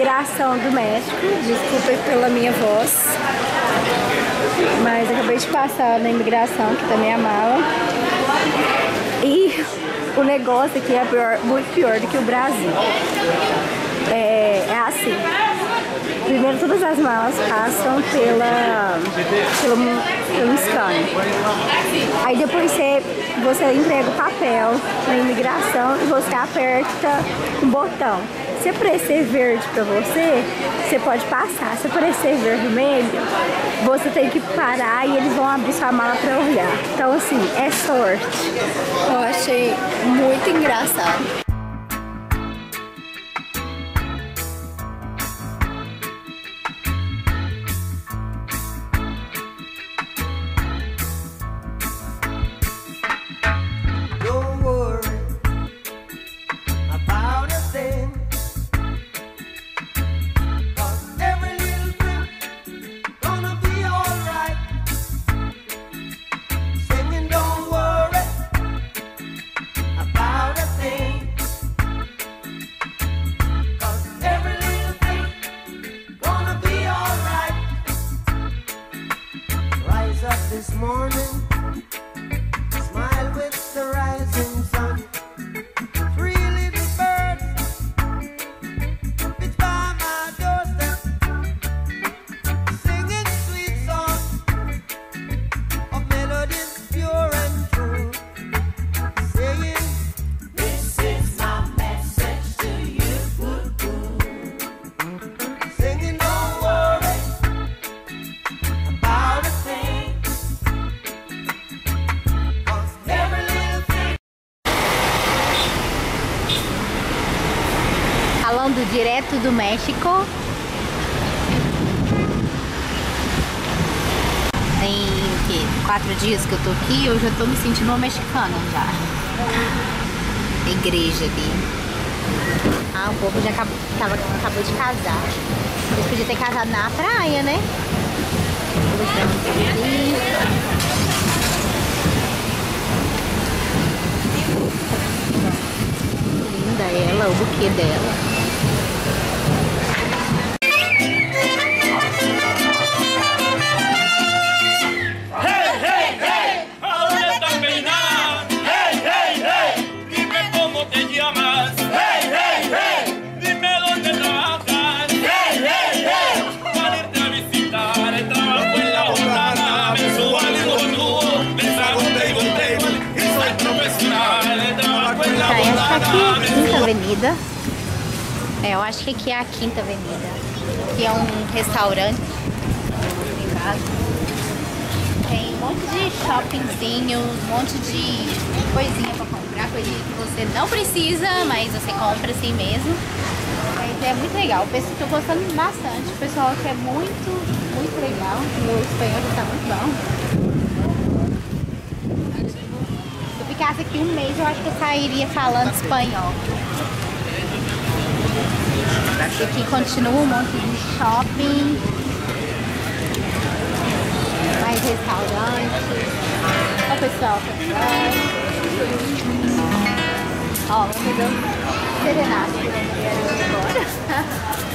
imigração do México. Desculpa pela minha voz, mas acabei de passar na imigração, que tá minha mala. E o negócio aqui é pior, muito pior do que o Brasil. É assim. Primeiro, todas as malas passam pelo scanner. Aí depois você entrega o papel na imigração e você aperta um botão. Se aparecer verde pra você, você pode passar. Se aparecer vermelho, você tem que parar e eles vão abrir sua mala pra olhar. Então assim, é sorte. Eu achei muito engraçado. This morning, smile with the rising sun. Three little birds, it's by my doorstep, singing sweet songs of melodies pure and true, saying, this is my message to you. Singing, don't worry about a thing. Falando direto do México. Tem o quê? 4 dias que eu tô aqui, eu já tô me sentindo uma mexicana já. A igreja ali. Ah, o povo já acabou de casar. Eles podiam ter casado na praia, né? Linda ela, o buquê dela. Aqui é a Quinta Avenida. Eu acho que aqui é a Quinta Avenida. Aqui é um restaurante. Tem um monte de shoppingzinho, um monte de coisinha pra comprar, coisinha que você não precisa, mas você compra assim mesmo. Mas é muito legal. Eu tô gostando bastante. O pessoal aqui é muito legal. O meu espanhol tá muito bom. Se eu ficasse aqui um mês, eu acho que eu sairia falando espanhol. Aqui continua um monte de shopping, mais restaurantes. Olha o pessoal pra trás. Ó, vamos fazer um serenata agora.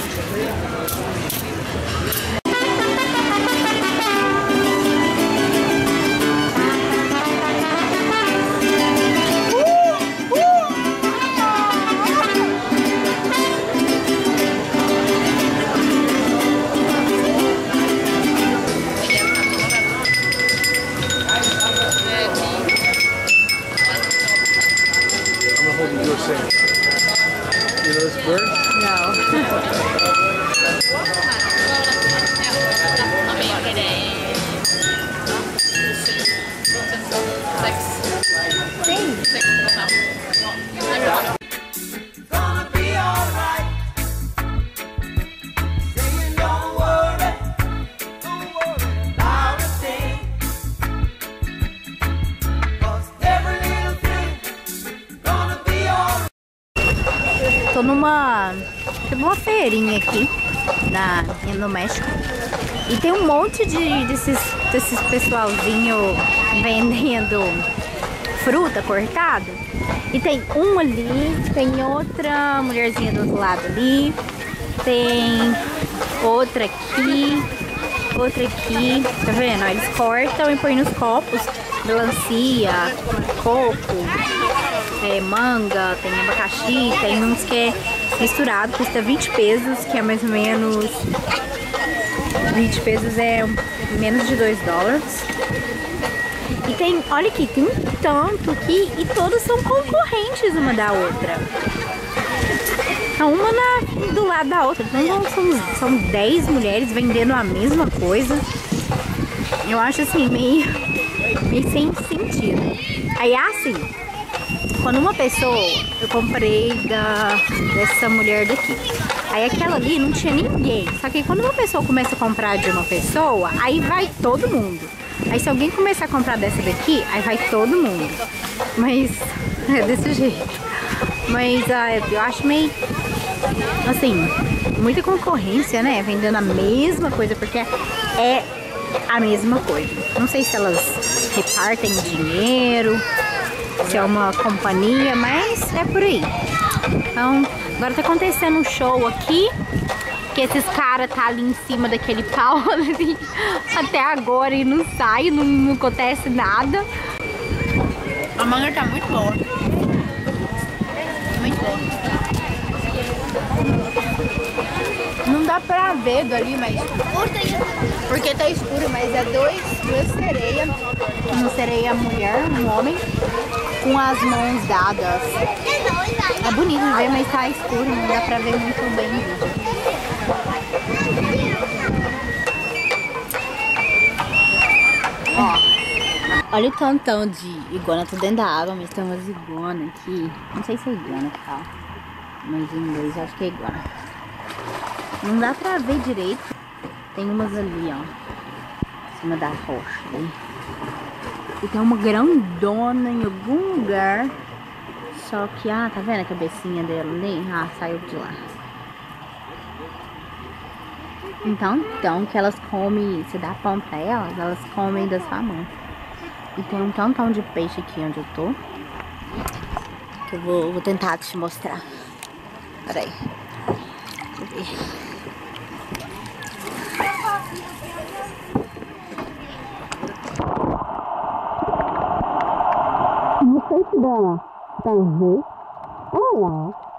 Tô numa feirinha aqui no México e tem um monte desses pessoalzinho vendendo fruta cortada. E tem um ali, tem outra mulherzinha do outro lado ali. Tem outra aqui. Outra aqui. Tá vendo? Ó, eles cortam e põem nos copos. Melancia, coco, manga, tem abacaxi. Tem uns que é misturado. Custa 20 pesos, que é mais ou menos... 20 pesos é menos de 2 dólares. E tem, olha aqui, tem um tanto aqui e todas são concorrentes uma da outra. Então, uma do lado da outra. Então são 10 mulheres vendendo a mesma coisa. Eu acho assim, meio sem sentido. Aí assim, quando uma pessoa, eu comprei dessa mulher daqui. Aí aquela ali não tinha ninguém. Só que quando uma pessoa começa a comprar de uma pessoa, aí vai todo mundo. Aí se alguém começar a comprar dessa daqui, aí vai todo mundo. Mas é desse jeito. Mas eu acho meio, assim, muita concorrência, né? Vendendo a mesma coisa, porque é a mesma coisa. Não sei se elas repartem dinheiro, se é uma companhia, mas é por aí. Então, agora tá acontecendo um show aqui, que esses caras tá ali em cima daquele pau ali, até agora e não sai, não acontece nada. A manga tá muito boa. Muito boa. Não dá pra ver dali, mas... Porque tá escuro, mas é duas sereias. Uma sereia mulher, um homem, com as mãos dadas. É bonito de ver, mas tá escuro, não dá pra ver muito bem o vídeo. Ó, olha o tantão de iguana, tô dentro da água, mas tem umas iguanas aqui. Não sei se é iguana que fala, mas em inglês eu acho que é iguana. Não dá pra ver direito. Tem umas ali, ó, em cima da rocha. Né? E tem uma grandona em algum lugar. Só que, tá vendo a cabecinha dela ali? Saiu de lá. Então, que elas comem, você dá pão pra elas comem da sua mão. E tem um tantão de peixe aqui onde eu tô. Que eu vou tentar te mostrar. Peraí. Deixa eu ver. Não sei se dá pra ver. Olha lá.